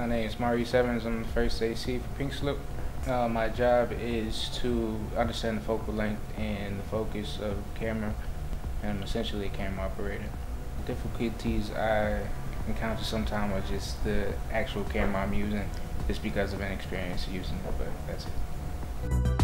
My name is Maurice Evans. I'm the first AC for Pink Slip. My job is to understand the focal length and the focus of the camera, and I'm essentially a camera operator. The difficulties I encounter sometimes are just the actual camera I'm using, just because of inexperience using it, but that's it.